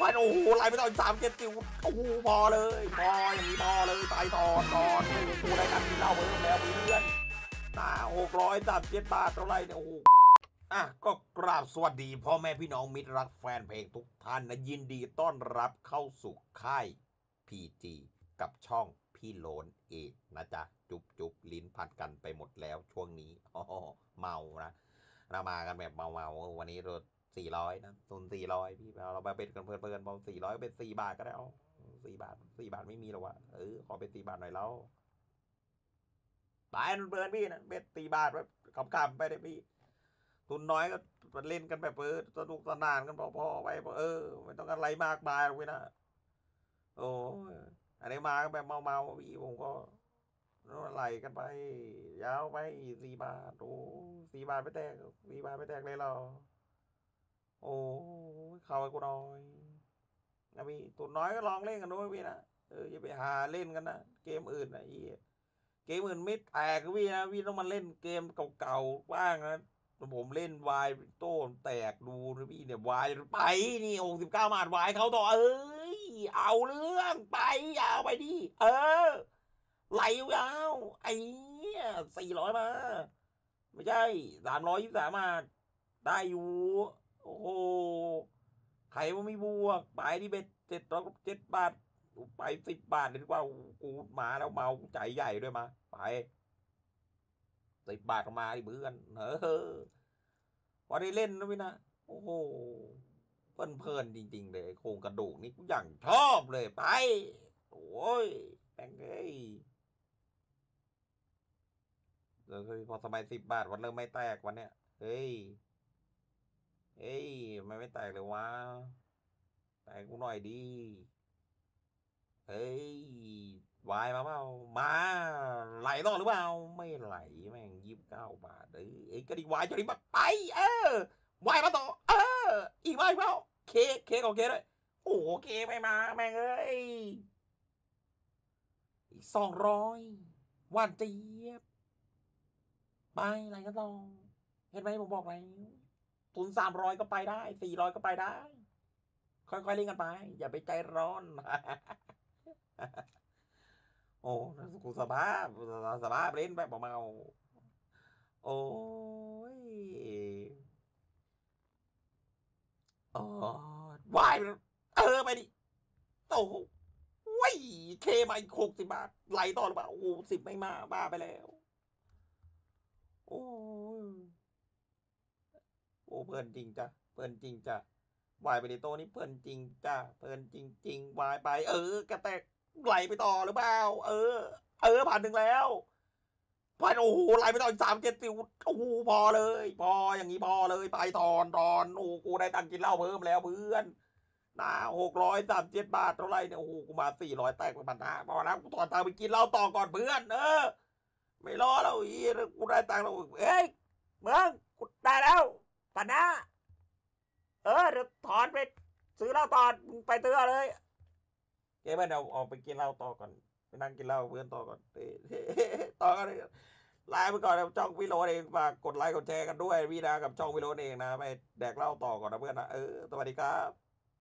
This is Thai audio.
โอ้โหไล่ไปต่อ370โอ้โหพอเลยพออย่างนี้พอเลยไปต่อกูได้กันกินเหล้าเพิ่มแล้วเพื่อน637 บาทเท่าไรเนี่ยโอ้โหก็กราบสวัสดีพ่อแม่พี่น้องมิตรรักแฟนเพลงทุกท่านนะยินดีต้อนรับเข้าสู่ค่าย PG กับช่องพี่โลนเอกนะจ๊ะจุบลิ้นพันกันไปหมดแล้วช่วงนี้เมานะเรามากันแบบเมาวันนี้รถ400นะทุน400พี่เราไปเป็นกันเพลินๆพอ400เป็น4 บาทก็ได้เอา4 บาทไม่มีหรอวะขอเป็น4 บาทหน่อยแล้วตายมันเบิร์นพี่นะเป็น4 บาทแบบขำๆไปเลยพี่ทุนน้อยก็เล่นกันแบบสนุกสนานกันพอไปไม่ต้องอะไรมากมายหรอกพี่นะโอ้อันนี้มาแบบเมาพี่ผมก็ไหลกันไปยาวไป4 บาทโอ้4 บาทไม่แตก4 บาทไม่แตกเลยหรอโอ้เข้าไปกูน้อยนะพี่ตัวน้อยก็ลองเล่นกันด้วยพี่นะอย่าไปหาเล่นกันนะเกมอื่นนะเกมอื่นไม่แตกพี่นะพี่ต้องมาเล่นเกมเก่าๆบ้างนะผมเล่นวายโต้แตกดูนะพี่เนี่ยวายไปนี่69 บาทวายเขาต่อเอาเรื่องไปยาวไปดิไหลยาวไอ้เนี่ย400มาไม่ใช่323มาได้อยู่โอ้โหใครว่าไม่บวกไปที่เบ็ด707 บาทไป10 บาทดีกว่ากูมาแล้วเมาใจใหญ่ด้วยมาไป10 บาทมาดิเพื่อนพอได้เล่นนะพี่นะโอ้โหเพลินจริงๆเลยโครงกระดูกนี่กูอย่างชอบเลยไปโอ้ยแม่งพอสบาย10 บาทวันเริ่มไม่แตกวันเนี้ยเฮ้ยไม่แตกเลยวะแตกกูหน่อยดีวายมาเปล่ามาไหลต่อหรือเปล่าไม่ไหลแม่ง29 บาทก็ดีวายจนนี้มาไปวายมาต่ออีกวายเปล่าเคของเคด้วยโอ้เคไม่มาแม่งอีก200หวานเจี๊ยบไปอะไรกันต่อเห็นไหมผมบอกแล้วทุน300ก็ไปได้400ก็ไปได้ค่อยๆเล่นกันไปอย่าไปใจร้อนโอ้กูสภาพเล่นแบบเมาโอ้ยวายไปดิโอ้โหว้ยเคมาอีก60 บาทไหลต่อหรือเปล่าโอ้10ไม่มาบ้าไปแล้วโอ้เพลินจริงจ้ะเพลินจริงจ้ะวายไปในโต๊ะนี้เพลินจริงจ้ะเพลินจริงวายไปกระแตกไหลไปต่อหรือเปล่า1,000แล้วโอ้โหไหลไปต่ออีก370โอ้โหพอเลยพออย่างนี้พอเลยไปตอนโอ้กูได้ตังค์กินเหล้าเพิ่มแล้วเพื่อน637 บาทเท่าไรเนี่ยโอ้โหกูมา400แตกไป1,500พอแล้วกูถอนตังค์ไปกินเหล้าต่อก่อนเพื่อนไม่รอแล้วกูได้ตังค์แล้วเมืองกูได้แล้วตัดหน้าเดี๋ยวถอนไปซื้อเหล้าต่อไปเตือเลยเมื่อเดี๋ยวออกไปกินเหล้าต่อก่อนไปนั่งกินเหล้าเพื่อนต่อก่อนต่อกันไลน์ไปก่อนนะช่องวิโรจน์เองฝากกดไลค์กดแชร์กันด้วยพี่นะกับช่องวิโรจน์เองนะไปแดกเหล้าต่อก่อนนะเพื่อนนะสวัสดีครับ